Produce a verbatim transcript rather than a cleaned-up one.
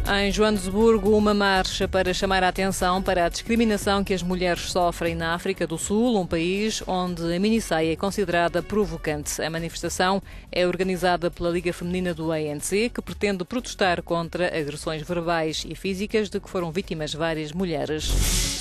Em Joanesburgo, uma marcha para chamar a atenção para a discriminação que as mulheres sofrem na África do Sul, um país onde a minissaia é considerada provocante. A manifestação é organizada pela Liga Feminina do A N C, que pretende protestar contra agressões verbais e físicas de que foram vítimas várias mulheres.